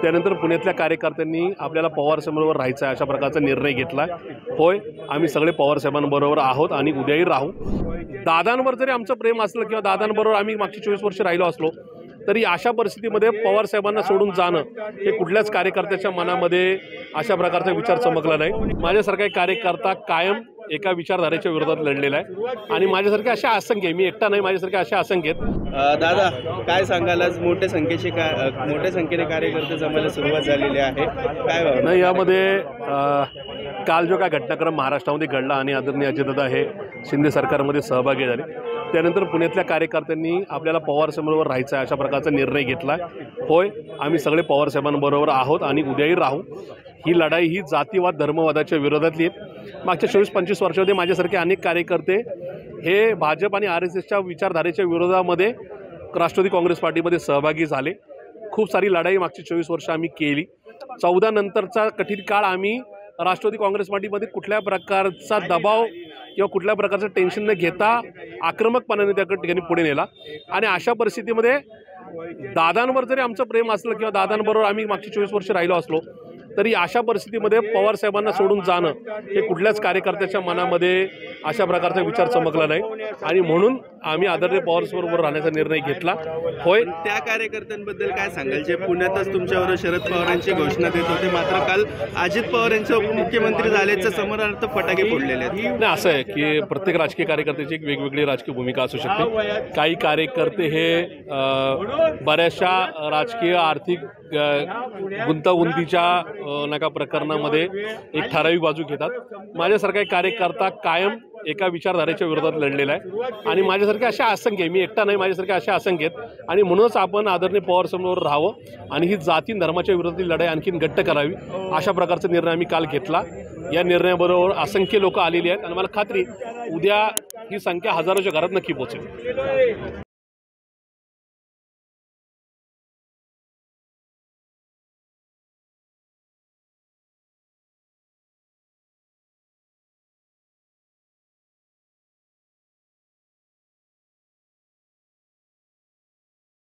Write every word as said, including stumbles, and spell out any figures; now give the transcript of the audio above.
त्यानंतर पुण्यातल्या कार्यकर्त्यांनी आपल्याला पवारसाहेबांबरोबर राहायचं आहे अशा प्रकारचा निर्णय घेतला। होय, आम्ही सगळे पवारसाहेबांबरोबर आहोत आणि उद्याही राहू। दादांवर जरी आमचं प्रेम असलं किंवा दादांबरोबर आम्ही मागची चोवीस वर्ष राहिलो असलो तरी अशा परिस्थितीमध्ये पवारसाहेबांना सोडून जाणं हे कुठल्याच कार्यकर्त्याच्या मनामध्ये अशा प्रकारचा विचार चमकला नाही। माझ्यासारखा एक कार्यकर्ता कायम एका विचारधारेच्या विरोधात लढलेला आहे आणि माझ्यासारखे अशा असंख्य, मी एकटा नाही, माझ्यासारखे अशा असंख्य आहेत। दादा काय सांगाल, आज मोठ्या संख्येचे मोठ्या संख्येने कार्यकर्ते जमायला सुरुवात झालेली आहे, काय भावना? नाही, यामध्ये काल जो काय घटनाक्रम महाराष्ट्रामध्ये घडला आणि आदरणीय अजितदादा हे शिंदे सरकारमध्ये सहभागी झाले, त्यानंतर पुण्यातल्या कार्यकर्त्यांनी आपल्याला पवारसाहेबांबरोबर राहायचं आहे अशा प्रकारचा निर्णय घेतला। होय, आम्ही सगळे पवारसाहेबांबरोबर आहोत आणि उद्याही राहू। ही लढाई ही जातीवाद धर्मवादाच्या विरोधातली आहे। मागच्या चोवीस पंचवीस वर्षामध्ये माझ्यासारखे अनेक कार्यकर्ते हे भाजप आणि आर एस एसच्या विचारधारेच्या विरोधामध्ये राष्ट्रवादी काँग्रेस पार्टीमध्ये सहभागी झाले। खूप सारी लढाई मागची चोवीस वर्ष आम्ही केली। चौदा नंतरचा कठीण काळ आम्ही राष्ट्रवादी काँग्रेस पार्टीमध्ये कुठल्या प्रकारचा दबाव किंवा कुठल्या प्रकारचं टेन्शन न घेता आक्रमकपणाने त्या ठिकाणी पुढे नेला आणि अशा परिस्थितीमध्ये दादांवर जरी आमचं प्रेम असलं किंवा दादांबरोबर आम्ही मागची चोवीस वर्ष राहिलो असलो तरी अशा परिस्थितीमध्ये पवारसाहेबांना सोडून जाणं हे कुठल्याच कार्यकर्त्याच्या मनामध्ये अशा प्रकारचा विचार चमकला नाही आणि म्हणून आम्ही आदरणीय पवारसाहेबांबरोबर राहण्याचा निर्णय घेतला। होय, त्या कार्यकर्त्यांबद्दल काय सांगाल जे पुण्यातच तुमच्यावर शरद पवारांची घोषणा देत होते, मात्र काल अजित पवार यांचे उपमुख्यमंत्री झाल्याच्या समोरार्थ फटाके फोडलेले आहेत? नाही, असं आहे की प्रत्येक राजकीय कार्यकर्त्याची एक वेगवेगळी राजकीय भूमिका असू शकते। काही कार्यकर्ते हे बऱ्याचशा राजकीय आर्थिक गुंतागुंतीच्या नका प्रकरणामध्ये एक ठराविक बाजू घेतात। माझ्यासारखा एक कार्यकर्ता कायम एका विचारधारेच्या विरोधात लढलेला आहे आणि माझ्यासारखे अशा असंख्य, मी एकटा नाही, माझ्यासारखे अशा असंख्य आहेत आणि म्हणूनच आपण आदरणीय पवारसाहेबांबरोबर राहावं आणि ही जाती धर्माच्या विरोधातील लढाई आणखीन घट्ट करावी अशा प्रकारचा निर्णय आम्ही काल घेतला। या निर्णयाबरोबर असंख्य लोक आलेली आहेत आणि मला खात्री उद्या ही संख्या हजारोच्या घरात नक्की पोहोचेल।